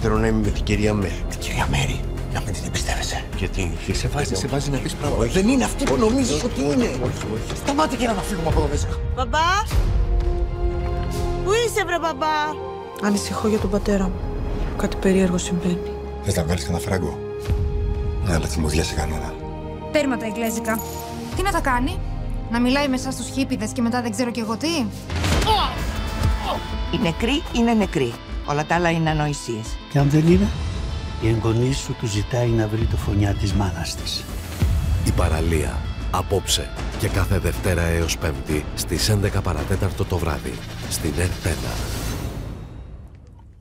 προτιμότερο να είμαι με την κυρία Μέρη. Την κυρία Μέρη, να μην την εμπιστεύεσαι. Γιατί Σε βάζει να πεις πράγματα. Δεν είναι αυτή που νομίζεις ότι είναι. Όχι. Σταμάτη και να φύγουμε από εδώ μέσα. Μπαμπά! Πού είσαι, βρε μπαμπά? Ανησυχώ για τον πατέρα μου. Κάτι περίεργο συμβαίνει. Θες να βγάλεις κανένα φράγκο? Να αλλά τη μουδιά σε κανένα. Τέρμα τα εγγλέζικα. Τι να τα κάνει? Να μιλάει μέσα στους χίπηδες και μετά δεν ξέρω κι εγώ τι? Οι νεκροί είναι νεκροί. Όλα τα άλλα είναι ανοησίες. Και αν δεν είναι, η εγγονής σου του ζητάει να βρει το φωνιά της μάνας της. Η Παραλία. Απόψε και κάθε Δευτέρα έως Πέμπτη στις 11 παρατέταρτο το βράδυ στην ΕΡΤ1.